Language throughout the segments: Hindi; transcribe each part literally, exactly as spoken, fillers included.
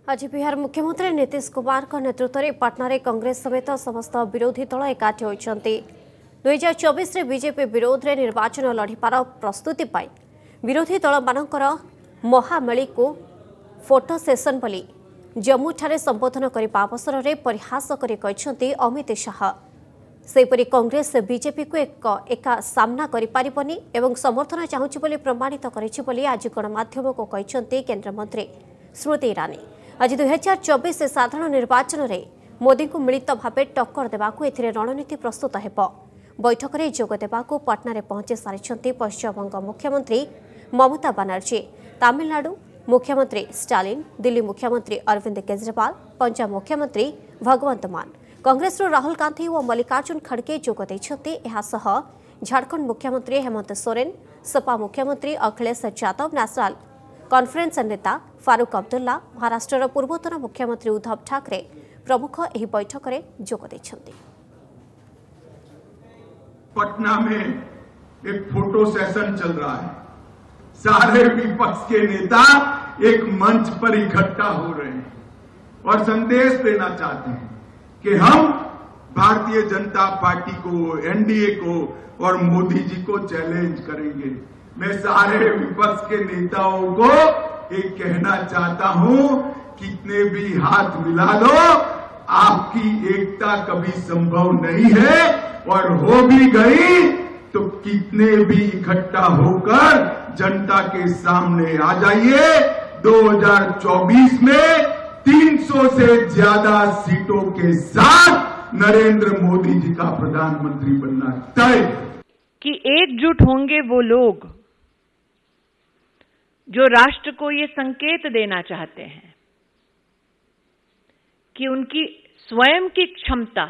आज बिहार मुख्यमंत्री नीतीश कुमार नेतृत्व में पटना में कांग्रेस समेत समस्त विरोधी दल एकाठी होती दुई हजार चौबीस बीजेपी विरोध में निर्वाचन लड़िपार प्रस्तुति विरोधी दल मानकर महामेली को फोटो सेसन बोली जम्मू ठारे संबोधन करने अवसर में परिहास कर अमित शाह सेपरी कांग्रेस बीजेपी को एक एका सामना करिपारिबनी एवं समर्थन चाहूची बोली प्रमाणित करिछि बोली आज गणमाध्यम को कहते केन्द्रमंत्री स्मृति ईरानी। आज दुई हजार चौबीस साधारण निर्वाचन में मोदी को मिलित भाव टक्कर देवाक एथिरे रणनीति प्रस्तुत हेब। बैठक में जोग देवाक पटना में पहुंची सारी पश्चिमबंग मुख्यमंत्री ममता बनर्जी, तमिलनाडु मुख्यमंत्री स्टालिन, दिल्ली मुख्यमंत्री अरविंद केजरीवाल, पंजाब मुख्यमंत्री भगवंत मान, कांग्रेस राहुल गांधी और मल्लिकार्जुन खड़गे जोग देइछन्ति। झारखंड मुख्यमंत्री हेमंत सोरेन, सपा मुख्यमंत्री अखिलेश यादव, नेशनल कॉन्फ्रेंस नेता फारूक अब्दुल्ला, महाराष्ट्र पूर्वतन मुख्यमंत्री उद्धव ठाकरे प्रमुख एही बैठक में जोग देइछन्ति। पटना में एक फोटो सेशन चल रहा है। सारे विपक्ष के नेता एक मंच पर इकट्ठा हो रहे हैं और संदेश देना चाहते हैं कि हम भारतीय जनता पार्टी को, एनडीए को और मोदी जी को चैलेंज करेंगे। मैं सारे विपक्ष के नेताओं को एक कहना चाहता हूं, कितने भी हाथ मिला लो, आपकी एकता कभी संभव नहीं है और हो भी गई तो कितने भी इकट्ठा होकर जनता के सामने आ जाइए। दो हजार चौबीस में तीन सौ से ज्यादा सीटों के साथ नरेंद्र मोदी जी का प्रधानमंत्री बनना तय। कि एकजुट होंगे वो लोग जो राष्ट्र को ये संकेत देना चाहते हैं कि उनकी स्वयं की क्षमता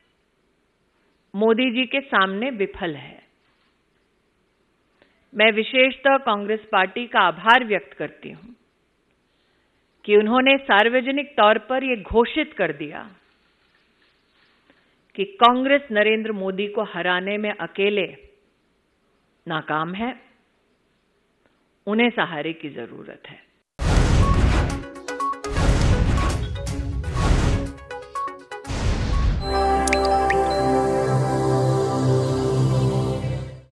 मोदी जी के सामने विफल है। मैं विशेषतः कांग्रेस पार्टी का आभार व्यक्त करती हूं कि उन्होंने सार्वजनिक तौर पर यह घोषित कर दिया कि कांग्रेस नरेंद्र मोदी को हराने में अकेले नाकाम है, उन्हें सहारे की जरूरत है।